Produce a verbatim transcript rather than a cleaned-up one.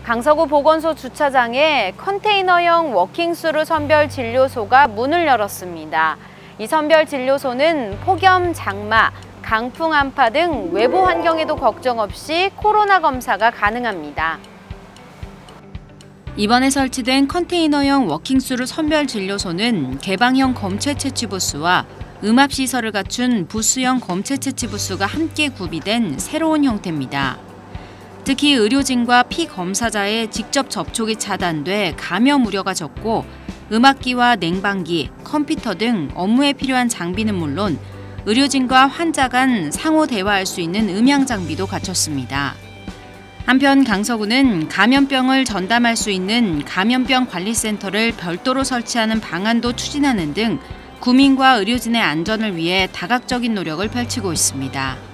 강서구 보건소 주차장에 컨테이너형 워킹스루 선별 진료소가 문을 열었습니다. 이 선별 진료소는 폭염, 장마, 강풍 한파 등 외부 환경에도 걱정 없이 코로나 검사가 가능합니다. 이번에 설치된 컨테이너형 워킹스루 선별 진료소는 개방형 검체 채취 부스와 음압시설을 갖춘 부스형 검체 채취 부스가 함께 구비된 새로운 형태입니다. 특히 의료진과 피검사자의 직접 접촉이 차단돼 감염 우려가 적고 음압기와 냉방기, 컴퓨터 등 업무에 필요한 장비는 물론 의료진과 환자 간 상호 대화할 수 있는 음향 장비도 갖췄습니다. 한편 강서구는 감염병을 전담할 수 있는 감염병 관리센터를 별도로 설치하는 방안도 추진하는 등 구민과 의료진의 안전을 위해 다각적인 노력을 펼치고 있습니다.